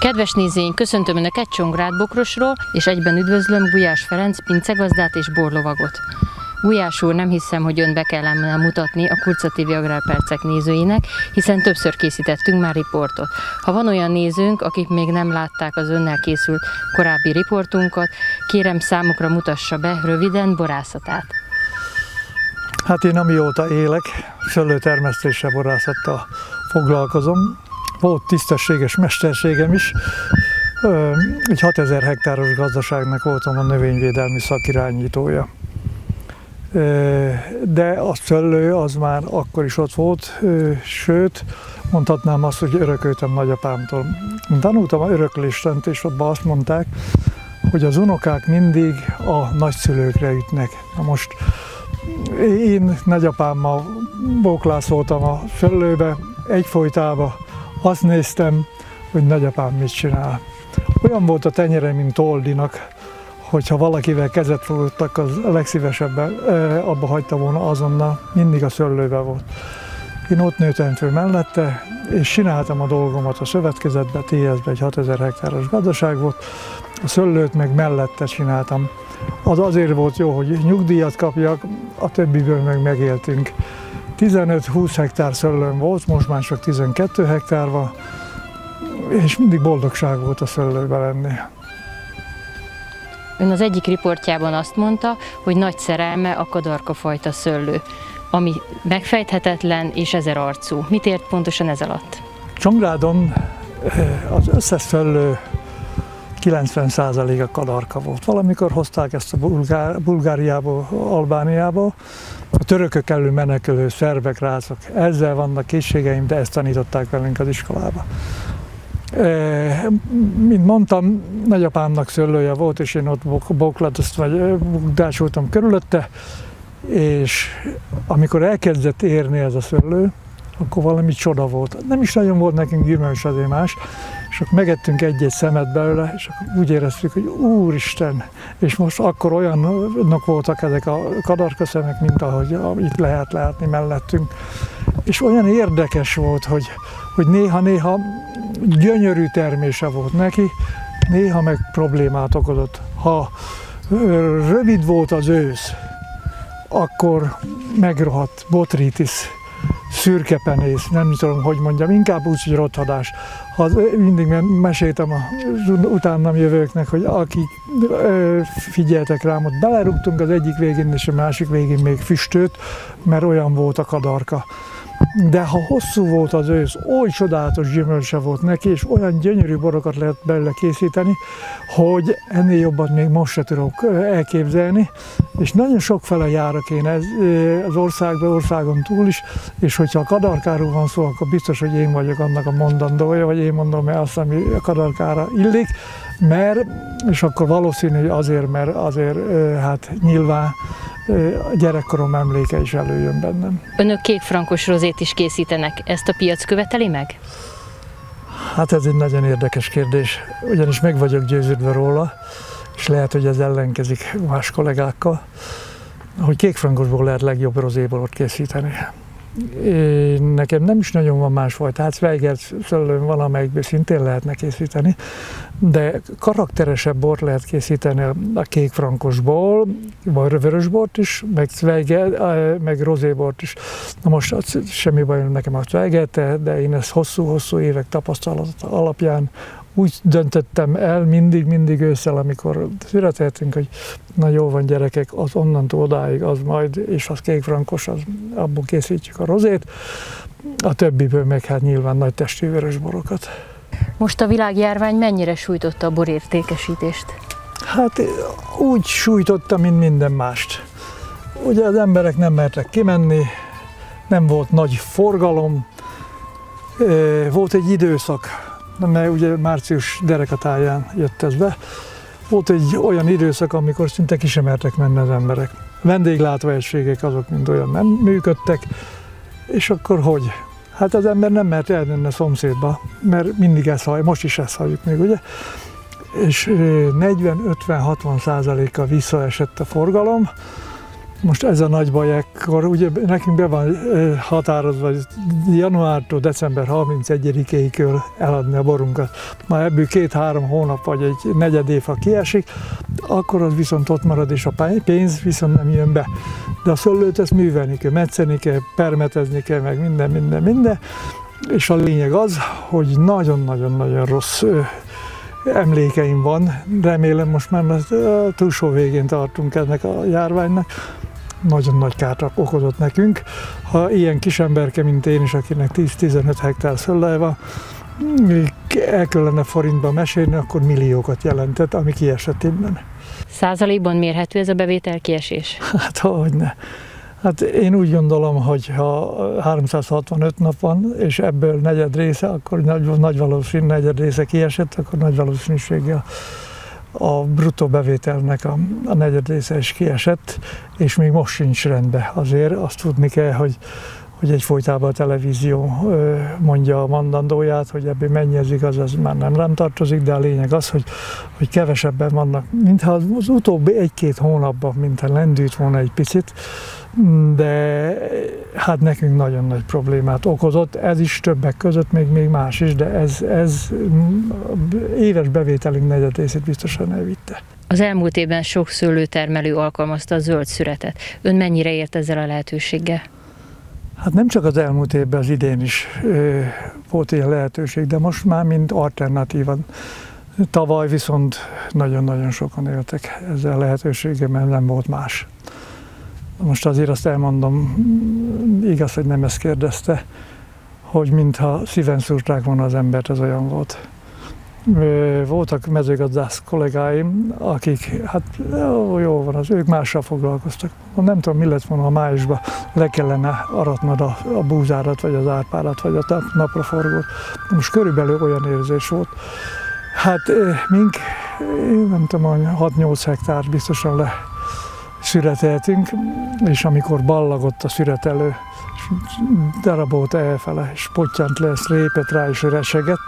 Kedves nézőink, köszöntöm Önöket Csongrád Bokrosról, és egyben üdvözlöm Gulyás Ferenc pincegazdát és borlovagot. Gulyás úr, nem hiszem, hogy Ön be kellene mutatni a Kurca TV Agrárpercek nézőinek, hiszen többször készítettünk már riportot. Ha van olyan nézőnk, akik még nem látták az Önnel készült korábbi riportunkat, kérem számukra mutassa be röviden borászatát. Hát én amióta élek, szőlőtermesztéssel, borászattal foglalkozom. Volt tisztességes mesterségem is. Egy 6000 hektáros gazdaságnak voltam a növényvédelmi szakirányítója. De a szőlő az már akkor is ott volt, sőt, mondhatnám azt, hogy örököltem nagyapámtól. Tanultam a örökléstant, és ott azt mondták, hogy az unokák mindig a nagyszülőkre ütnek. Na most én nagyapámmal bóklászoltam a szőlőbe, egyfolytában, azt néztem, hogy nagyapám mit csinál. Olyan volt a tenyere, mint Oldinak, hogyha valakivel kezet fogottak, az a legszívesebben abba hagyta volna azonnal, mindig a szőlőben volt. Én ott nőttem föl mellette, és csináltam a dolgomat a szövetkezetbe, TS-be, egy 6000 hektáros gazdaság volt, a szőlőt meg mellette csináltam. Az azért volt jó, hogy nyugdíjat kapjak, a többiből meg megéltünk. 15-20 hektár szőlőm volt, most már csak 12 hektár van, és mindig boldogság volt a szőlőben lenni. Ön az egyik riportjában azt mondta, hogy nagy szerelme a kadarkafajta szőlő, ami megfejthetetlen és ezerarcú. Mit ért pontosan ez alatt? Csongrádon az összes szőlő 90%-a kadarka volt. Valamikor hozták ezt a Bulgáriából, Albániából. A törökök elől menekülő szerbek, rácok. Ezzel vannak készségeim, de ezt tanították velünk az iskolába. Mint mondtam, nagyapámnak szőlője volt, és én ott bukdácsoltam körülötte, és amikor elkezdett érni ez a szőlő, akkor valami csoda volt. Nem is nagyon volt nekünk gyümölcs, azért más, és akkor megettünk egy-egy szemet belőle, és akkor úgy éreztük, hogy Úristen! És most akkor olyanok voltak ezek a kadarkaszemek, mint ahogy itt lehet látni mellettünk. És olyan érdekes volt, hogy néha-néha gyönyörű termése volt neki, néha meg problémát okozott. Ha rövid volt az ősz, akkor megrohadt botritis, szürkepenész, nem tudom, hogy mondjam, inkább úgy, hogy rothadás. Mindig meséltem az utánam jövőknek, hogy akik figyeltek rám, ott belerúgtunk az egyik végén és a másik végén még füstöt, mert olyan volt a kadarka. De ha hosszú volt az ősz, oly csodálatos gyümölcse volt neki, és olyan gyönyörű borokat lehet belőle készíteni, hogy ennél jobban még most se tudok elképzelni. És nagyon sokfele járok én az országon túl is, és hogyha a kadarkáról van szó, akkor biztos, hogy én vagyok annak a mondandója, vagy én mondom el azt, ami a kadarkára illik, és akkor valószínű, hogy azért, hát nyilván a gyerekkorom emléke is előjön bennem. Önök kékfrankos rozét is készítenek, ezt a piac követeli meg? Hát ez egy nagyon érdekes kérdés, ugyanis meg vagyok győződve róla, és lehet, hogy ez ellenkezik más kollégákkal, hogy kékfrankosból lehet legjobb rozéborot készíteni. Nekem nem is nagyon van másfajta, hát Zweigert szőlőn van, amelyikből szintén lehetne készíteni, de karakteresebb bort lehet készíteni a kékfrankosból, vagy vörösbort is, meg Zweigert, meg rozébort is. Na most semmi bajom nekem a Zweigert, de én ezt hosszú-hosszú évek tapasztalat alapján úgy döntöttem el mindig ősszel, amikor születhetünk, hogy na jó van gyerekek, az onnantól odáig az majd, és az kékfrankos, abból készítjük a rozét, a többiből meg hát nyilván nagy testű vörösborokat. Most a világjárvány mennyire sújtotta a borértékesítést? Hát úgy sújtotta, mint minden mást. Ugye az emberek nem mertek kimenni, nem volt nagy forgalom, volt egy időszak, mert ugye március derekatáján jött ez be. Volt egy olyan időszak, amikor szinte ki sem mertek menni az emberek. Vendéglátóegységek azok mind olyan nem működtek, és akkor hogy? Hát az ember nem mert elmenni a szomszédba, mert mindig ezt halljuk, most is ezt halljuk még, ugye? És 40-50-60%-kal visszaesett a forgalom, Most ez a nagy baj ekkor, ugye nekünk be van határozva, hogy januártól december 31-ig kell eladni a borunkat. Már ebből 2-3 hónap vagy egy negyed év, ha kiesik, akkor az viszont ott marad, és a pénz viszont nem jön be. De a szőlőt ezt művelni kell, metszeni kell, permetezni kell, meg minden. És a lényeg az, hogy nagyon-nagyon-nagyon rossz emlékeim van. Remélem most már a túlsó végén tartunk ennek a járványnak. Nagyon nagy kárt okozott nekünk. Ha ilyen kis emberke, mint én is, akinek 10-15 hektár szőlője van, el kellene forintba mesélni, akkor milliókat jelentett, ami kiesett innen. Százalékban mérhető ez a bevétel kiesés? Hát hogyne. Hát én úgy gondolom, hogy ha 365 nap van, és ebből negyed része, akkor nagy valószínű negyed része kiesett, akkor nagy valószínűséggel a bruttó bevételnek a negyed része is kiesett, és még most sincs rendben. Azért azt tudni kell, hogy egyfolytában a televízió mondja a mondandóját, hogy ebből mennyi az igaz, az már nem tartozik, de a lényeg az, hogy kevesebben vannak, mintha az utóbbi 1-2 hónapban, mintha lendült volna egy picit, de hát nekünk nagyon nagy problémát okozott, ez is többek között, még más is, de ez éves bevételünk negyed részét biztosan elvitte. Az elmúlt évben sok szőlőtermelő alkalmazta a zöld szüretet. Ön mennyire ért ezzel a lehetőséggel? Hát nem csak az elmúlt évben, az idén is volt ilyen lehetőség, de most már mind alternatívan. Tavaly viszont nagyon-nagyon sokan éltek ezzel a lehetőséggel, mert nem volt más. Most azért azt elmondom, igaz, hogy nem ezt kérdezte, hogy mintha szíven szúrták volna az embert, ez olyan volt. Voltak mezőgazdász kollégáim, akik, hát jó van, ők mással foglalkoztak. Nem tudom, mi lett volna, ha májusban le kellene aratnod a búzárat, vagy az árpárat, vagy a napraforgót. Most körülbelül olyan érzés volt. Hát mink, nem tudom, 6-8 hektár biztosan szüreteltünk, és amikor ballagott a szüretelő, darabolt elfele, és pottyant le, ezt répet rá, és resegett,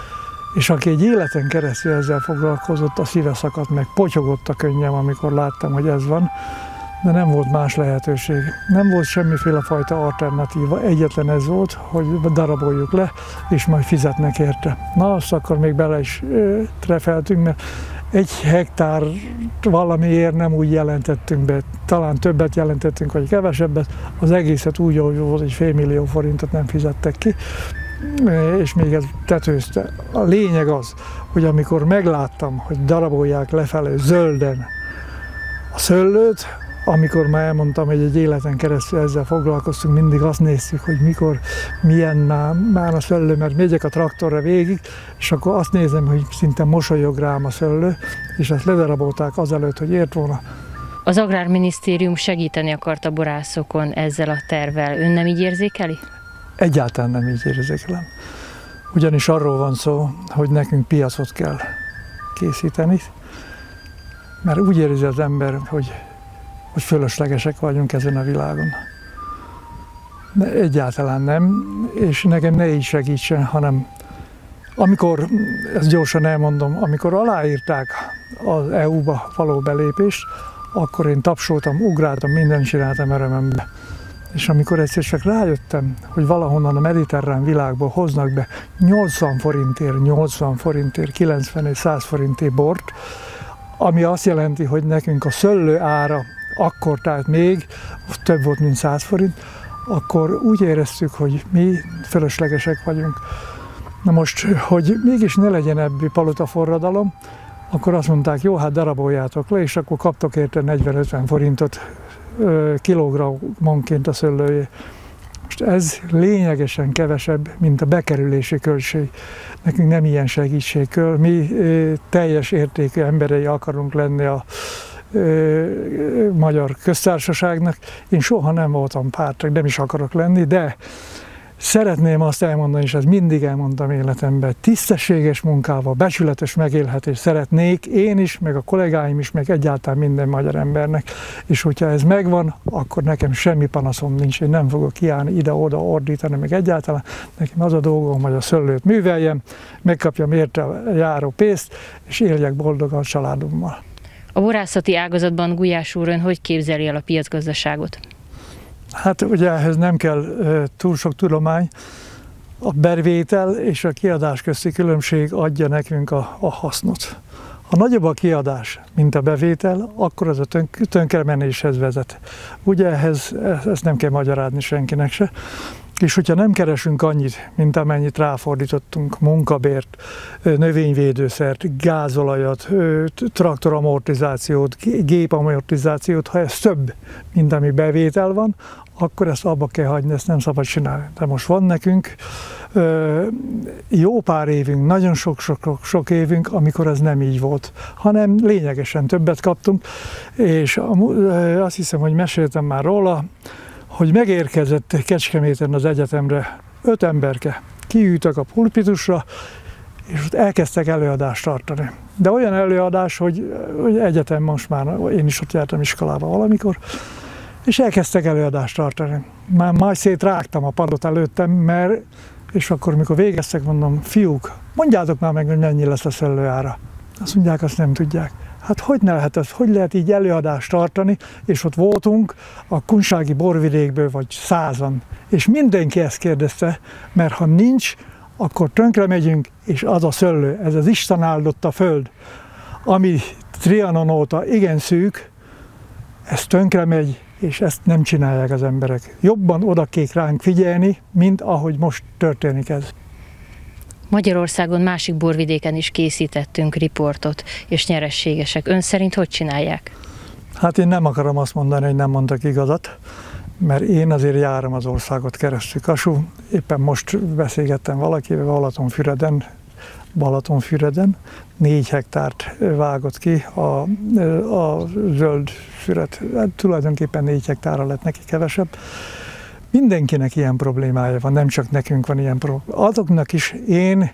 és aki egy életen keresztül ezzel foglalkozott, a szíve szakadt meg, potyogott a könnyem, amikor láttam, hogy ez van, de nem volt más lehetőség. Nem volt semmiféle fajta alternatíva, egyetlen ez volt, hogy daraboljuk le, és majd fizetnek érte. Na, azt akkor még bele is trefeltünk, mert 1 hektár valamiért nem úgy jelentettünk be, talán többet jelentettünk, vagy kevesebbet, az egészet úgy, hogy volt, egy fél millió forintot nem fizettek ki, és még ez tetőzte. A lényeg az, hogy amikor megláttam, hogy darabolják lefelé zölden a szőlőt, amikor már elmondtam, hogy egy életen keresztül ezzel foglalkoztunk, mindig azt néztük, hogy mikor, milyen már a szőlő, mert megyek a traktorra végig, és akkor azt nézem, hogy szinte mosolyog rám a szőlő, és ezt ledarabolták azelőtt, hogy ért volna. Az Agrárminisztérium segíteni akart a borászokon ezzel a tervvel. Ön nem így érzékeli? Egyáltalán nem így érzékelem. Ugyanis arról van szó, hogy nekünk piacot kell készíteni, mert úgy érzi az ember, hogy fölöslegesek vagyunk ezen a világon. De egyáltalán nem, és nekem ne így segítsen, hanem amikor, ezt gyorsan elmondom, amikor aláírták az EU-ba való belépést, akkor én tapsoltam, ugráltam, mindent csináltam örömömbe. És amikor egyszer csak rájöttem, hogy valahonnan a mediterrán világból hoznak be 80 forintért, 90 és 100 forintért bort, ami azt jelenti, hogy nekünk a szőlő ára akkor, tehát még több volt, mint 100 forint, akkor úgy éreztük, hogy mi fölöslegesek vagyunk. Na most, hogy mégis ne legyen ebből palotaforradalom, akkor azt mondták, jó, hát daraboljátok le, és akkor kaptok érte 40-50 forintot kilogrammonként a szőlőjé. Most ez lényegesen kevesebb, mint a bekerülési költség. Nekünk nem ilyen segítség kell. Mi teljes értékű emberei akarunk lenni a Magyar Köztársaságnak. Én soha nem voltam pártag, nem is akarok lenni, de szeretném azt elmondani, és ezt mindig elmondtam életemben, tisztességes munkával, becsületes megélhetést szeretnék én is, meg a kollégáim is, meg egyáltalán minden magyar embernek. És hogyha ez megvan, akkor nekem semmi panaszom nincs, én nem fogok kiállni ide-oda ordítani, meg egyáltalán. Nekem az a dolgom, hogy a szőlőt műveljem, megkapjam érte a járó pénzt, és éljek boldogan a családommal. A borászati ágazatban Gulyás úr ön hogy képzeli el a piacgazdaságot? Hát ugye ehhez nem kell túl sok tudomány, a bevétel és a kiadás közti különbség adja nekünk a hasznot. Ha nagyobb a kiadás, mint a bevétel, akkor az a tönkremenéshez vezet. Ugye ezt nem kell magyarázni senkinek se. És hogyha nem keresünk annyit, mint amennyit ráfordítottunk, munkabért, növényvédőszert, gázolajat, traktoramortizációt, gépamortizációt, ha ez több, mint ami bevétel van, akkor ezt abba kell hagyni, ezt nem szabad csinálni. De most van nekünk jó pár évünk, nagyon sok évünk, amikor ez nem így volt, hanem lényegesen többet kaptunk, és azt hiszem, hogy meséltem már róla, hogy megérkezett Kecskeméten az egyetemre 5 emberke, kiültek a pulpitusra, és ott elkezdtek előadást tartani. De olyan előadás, hogy egyetem most már, én is ott jártam iskolába valamikor, és elkezdtek előadást tartani. Már majd szétrágtam a padot előttem, és akkor, mikor végeztek, mondom, fiúk, mondjátok már meg, hogy mennyi lesz a szőlőára. Azt mondják, azt nem tudják. Hát hogy lehet így előadást tartani, és ott voltunk a kunsági borvidékből, vagy 100-an. És mindenki ezt kérdezte, mert ha nincs, akkor tönkre megyünk, és az a szőlő, ez az Isten áldotta föld, ami Trianon óta igen szűk, ez tönkre megy, és ezt nem csinálják az emberek. Jobban oda kell ránk figyelni, mint ahogy most történik ez. Magyarországon másik borvidéken is készítettünk riportot, és nyereségesek. Ön szerint hogy csinálják? Hát én nem akarom azt mondani, hogy nem mondtak igazat, mert én azért járom az országot keresztül. Kassú, éppen most beszélgettem valakivel Balatonfüreden 4 hektárt vágott ki a zöld füred. Hát tulajdonképpen 4 hektárra lett neki kevesebb. Mindenkinek ilyen problémája van, nem csak nekünk van ilyen probléma. Azoknak is én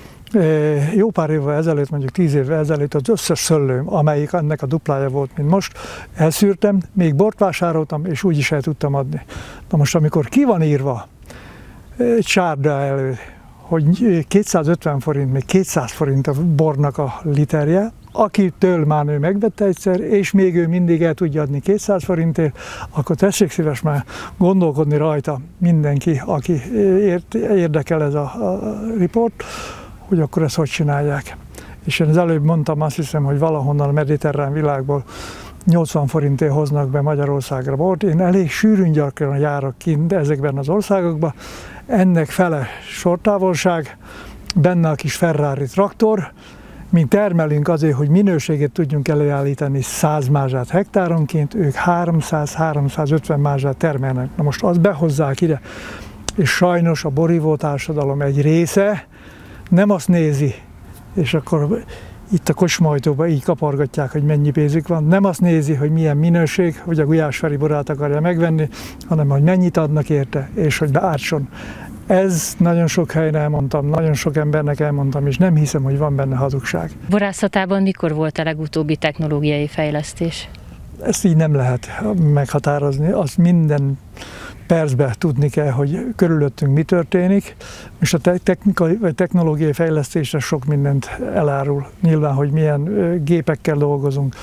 jó pár évvel ezelőtt, mondjuk 10 évvel ezelőtt az összes szőlőm, amelyik ennek a duplája volt, mint most, elszűrtem, még bort vásároltam, és úgy is el tudtam adni. Na most, amikor ki van írva egy sárda elő, hogy 250 forint, még 200 forint a bornak a literje, akitől már ő megvette egyszer, és még ő mindig el tudja adni 200 forintért, akkor tessék szíves már gondolkodni rajta mindenki, aki érdekel ez a riport, hogy akkor ezt hogy csinálják. És én az előbb mondtam, azt hiszem, hogy valahonnan a mediterrán világból 80 forintért hoznak be Magyarországra bort. Én elég sűrűn gyakran járok kint ezekben az országokban. Ennek fele sortávolság, benne a kis Ferrari traktor. Mi termelünk azért, hogy minőséget tudjunk előállítani 100 mázsát hektáronként, ők 300-350 mázsát termelnek. Na most azt behozzák ide, és sajnos a borívó társadalom egy része nem azt nézi, és akkor itt a kocsmajtóban így kapargatják, hogy mennyi pénzük van, nem azt nézi, hogy milyen minőség, hogy a gulyásferi borát akarja megvenni, hanem hogy mennyit adnak érte, és hogy beártson. Ez nagyon sok helyen elmondtam, nagyon sok embernek elmondtam, és nem hiszem, hogy van benne hazugság. Borászatában mikor volt a legutóbbi technológiai fejlesztés? Ezt így nem lehet meghatározni, azt minden percben tudni kell, hogy körülöttünk mi történik, és a technológiai fejlesztésre sok mindent elárul. Nyilván, hogy milyen gépekkel dolgozunk.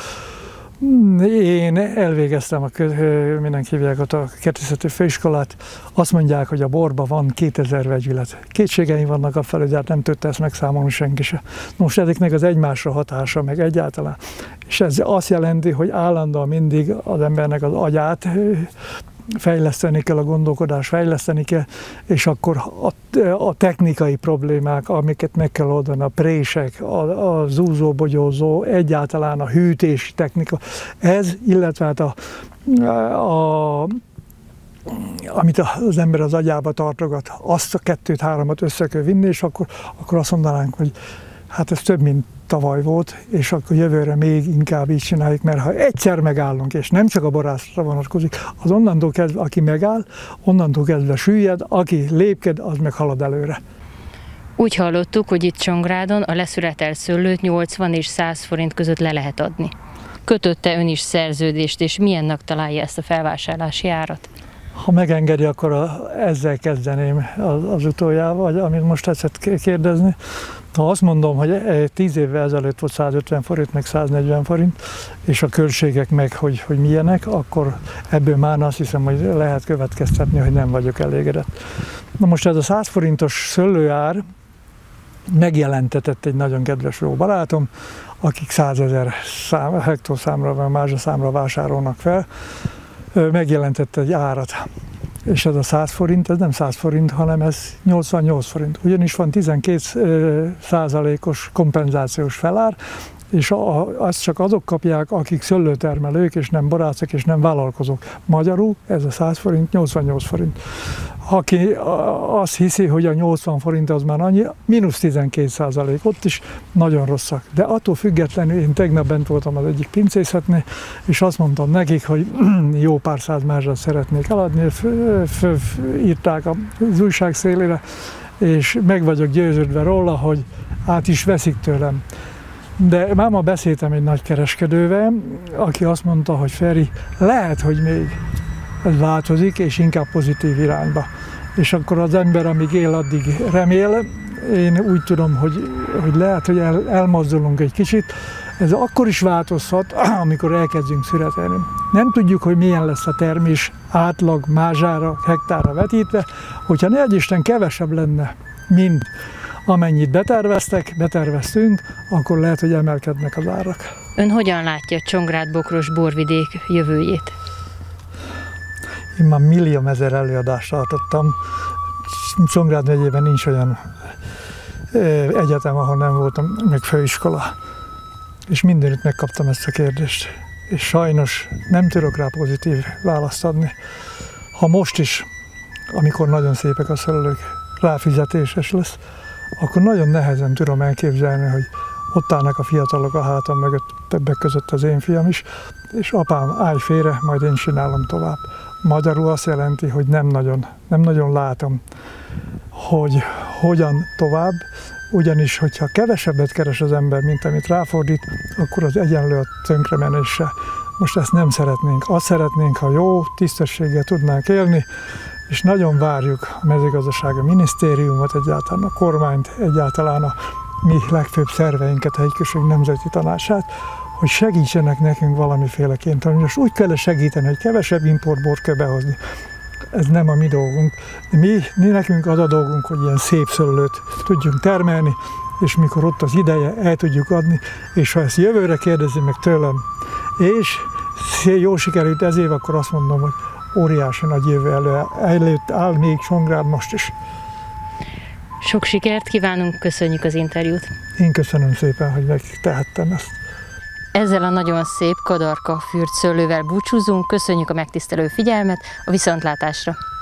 Én elvégeztem mindenki hívják ott a kertészeti főiskolát, azt mondják, hogy a borban van 2000 vegyület. Kétségeim vannak afelől, de hát nem tudta ezt megszámolni senki se. Most ezeknek az egymásra hatása, meg egyáltalán. És ez azt jelenti, hogy állandóan mindig az embernek az agyát fejleszteni kell, a gondolkodás fejleszteni kell, és akkor a technikai problémák, amiket meg kell oldani, a prések, a zúzó-bogyózó, egyáltalán a hűtési technika, ez, illetve hát amit az ember az agyába tartogat, azt a 2-3-at össze kell vinni, és akkor azt mondanánk, hogy hát ez több, mint tavaly volt, és akkor jövőre még inkább így csináljuk, mert ha egyszer megállunk, és nem csak a borászatra vonatkozik, az onnantól kezdve, aki megáll, onnantól kezdve süllyed, aki lépked, az meg halad előre. Úgy hallottuk, hogy itt Csongrádon a leszületelt szőlőt 80 és 100 forint között le lehet adni. Kötötte ön is szerződést, és milyennek találja ezt a felvásárlási árat? Ha megengedi, akkor ezzel kezdeném az utoljába, vagy amit most tetszett kérdezni. Ha azt mondom, hogy 10 évvel ezelőtt volt 150 forint, meg 140 forint, és a költségek meg, hogy milyenek, akkor ebből már azt hiszem, hogy lehet következtetni, hogy nem vagyok elégedett. Na most ez a 100 forintos szőlőár megjelentetett egy nagyon kedves jó barátom, akik 100 000 hektolszámra vagy mázsaszámra vásárolnak fel, megjelentette egy árat. És ez a 100 forint, ez nem 100 forint, hanem ez 88 forint. Ugyanis van 12%-os kompenzációs felár, és azt csak azok kapják, akik szőlőtermelők, és nem borászok, és nem vállalkozók. Magyarul ez a 100 forint, 88 forint. Aki azt hiszi, hogy a 80 forint az már annyi, mínusz 12%, ott is nagyon rosszak. De attól függetlenül én tegnap bent voltam az egyik pincészetnél, és azt mondtam nekik, hogy jó pár száz mázsat szeretnék eladni, írták az újság szélére, és meg vagyok győződve róla, hogy át is veszik tőlem. De máma beszéltem egy nagy kereskedővel, aki azt mondta, hogy Feri, lehet, hogy még ez változik, és inkább pozitív irányba. És akkor az ember, amíg él, addig remél. Én úgy tudom, hogy lehet, hogy elmozdulunk egy kicsit. Ez akkor is változhat, amikor elkezdünk szüretelni. Nem tudjuk, hogy milyen lesz a termés átlag mázsára, hektárra vetítve, hogyha ne Isten kevesebb lenne, mint amennyit beterveztünk, akkor lehet, hogy emelkednek az árak. Ön hogyan látja Csongrád-Bokros borvidék jövőjét? Én már millió ezer előadást tartottam. Csongrád megyében nincs olyan egyetem, ahol nem voltam, meg főiskola. És mindenütt megkaptam ezt a kérdést. És sajnos nem tudok rá pozitív választ adni. Ha most is, amikor nagyon szépek a szőlők, ráfizetéses lesz, akkor nagyon nehezen tudom elképzelni, hogy ott állnak a fiatalok a hátam mögött, többek között az én fiam is, és apám, állj félre, majd én csinálom tovább. Magyarul azt jelenti, hogy nem nagyon látom, hogy hogyan tovább, ugyanis, hogyha kevesebbet keres az ember, mint amit ráfordít, akkor az egyenlő a tönkremenéssel. Most ezt nem szeretnénk. Azt szeretnénk, ha jó, tisztességgel tudnánk élni, és nagyon várjuk a mezőgazdasági minisztériumot, egyáltalán a kormányt, egyáltalán a mi legfőbb szerveinket, a Hegyközség Nemzeti Tanácsát, hogy segítsenek nekünk valamiféleként. Most úgy kell segíteni, hogy kevesebb importbort kell behozni. Ez nem a mi dolgunk. Mi nekünk az a dolgunk, hogy ilyen szép szőlőt tudjunk termelni, és mikor ott az ideje, el tudjuk adni, és ha ezt jövőre kérdezi meg tőlem, és jól sikerült ez év, akkor azt mondom, hogy óriási nagy jövő előtt áll még Csongrád most is. Sok sikert kívánunk, köszönjük az interjút. Én köszönöm szépen, hogy megtehettem ezt. Ezzel a nagyon szép kadarka fürt szőlővel búcsúzunk, köszönjük a megtisztelő figyelmet, a viszontlátásra!